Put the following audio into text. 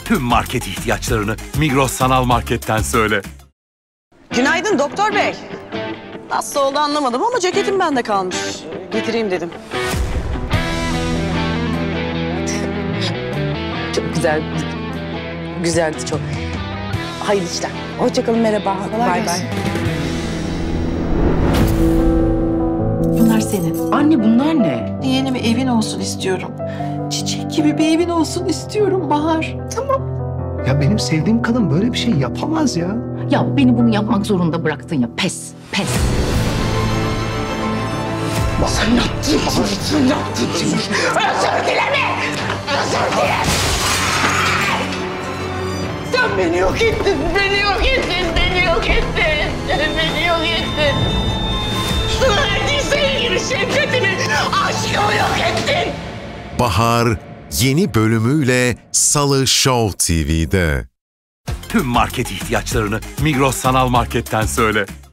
Tüm market ihtiyaçlarını Migros Sanal Market'ten söyle. Günaydın doktor bey. Nasıl oldu anlamadım ama ceketim bende kalmış. Getireyim dedim. Çok güzel. Güzeldi çok. Hayırlı işler. Hoşçakalın, merhaba. Bay bay. Bunlar senin. Anne bunlar ne? Yeni bir evin olsun istiyorum. Çiçek gibi bir evin olsun istiyorum Bahar. Tamam. Ya benim sevdiğim kadın böyle bir şey yapamaz ya. Ya beni bunu yapmak zorunda bıraktın ya. Pes, pes. Sen yaptın. Özür dileme. Özür dileme. Sen beni yok ettin. Beni yok ettin. Beni yok ettin. Beni yok ettin. Sana verdiğin sevgimi, şefkatimi, aşkımı yok ettin. Bahar yeni bölümüyle Salı Show TV'de. Tüm market ihtiyaçlarını Migros Sanal Market'ten söyle.